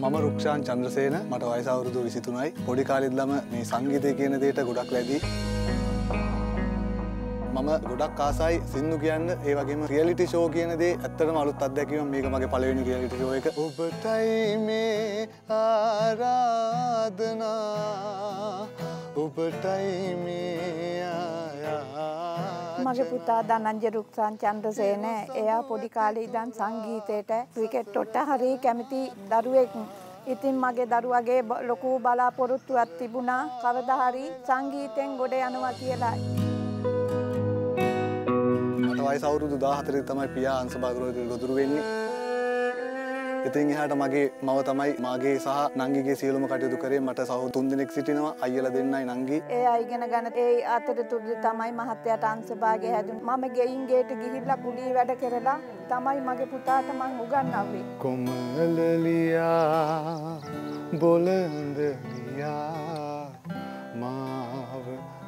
මම රුක්ෂාන් චන්ද්‍රසේන මට වයස අවුරුදු 23යි. පොඩි කාලේ ඉඳලම මේ සංගීතය කියන දෙයට ගොඩක් ලැබී. මම ගොඩක් ආසයි සින්දු කියන්න ඒ වගේම රියැලිටි ෂෝ කියන දේ ඇත්තටම අලුත් අත්දැකීමක්. මේක මගේ පළවෙනි රියැලිටි ෂෝ එක. ඔබටයි මේ ආරාධනා ඔබටයි මේ මගේ පුතා ධනංජය රුක්ෂාන් චන්ද්‍රසේන එයා පොඩි කාලේ ඉඳන් සංගීතයට ක්‍රිකට් වලට හරි කැමති දරුවෙක්. ඉතින් මගේ දරුවගේ ලොකු බලාපොරොත්තුවක් තිබුණා කවදා හරි සංගීතෙන් ගොඩ යනවා කියලා. මට වයස අවුරුදු 14 තමයි පියා අංශභාගවලට ගොදුරු වෙන්නේ. ඉතින් එහාට මගේ මව තමයි මාගේ සහ නංගිගේ සියලුම කටයුතු කරේ. මට සහෝ 3 දෙනෙක් සිටිනවා. අයියලා දෙන්නයි නංගි. ඒ අයගෙන ගන්න ඒ අතරතුරදී තමයි මහත්තයාට අංශභාගය හැදුනේ. මම ගෙයින් ගේට ගිහිල්ලා කුලී වැඩ කරලා තමයි මගේ පුතාට මං උගන්වන්නේ. කොමලලියා බොළඳලියා මාව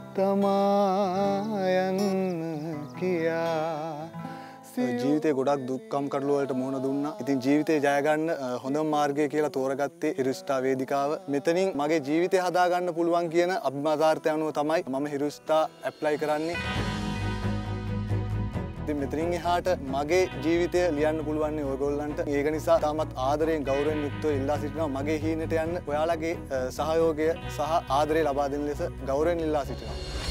තමායන් කියා. ජීවිතේ ගොඩක් දුක්කම් කටළු වලට මුහුණ දුන්නා. ඉතින් ජීවිතේ ජය ගන්න හොඳම මාර්ගය කියලා තෝරගත්තේ හිරුස්ටා වේදිකාව. මෙතනින් මගේ ජීවිතය හදා ගන්න පුළුවන් කියන අභිමතාර්ථය අනුව තමයි මම හිරුස්ටා ඇප්ලයි කරන්නේ. ඉතින් මෙතනින් එහාට මගේ ජීවිතය ලියන්න පුළුවන් ඔයගොල්ලන්ට. ඒක නිසා තාමත් ආදරයෙන් ගෞරවයෙන් යුක්තව ඉල්ලා සිටිනවා මගේ හීනට යන්න ඔයාලගේ සහයෝගය සහ ආදරය ලබා දෙන ලෙස ගෞරවයෙන් ඉල්ලා සිටිනවා.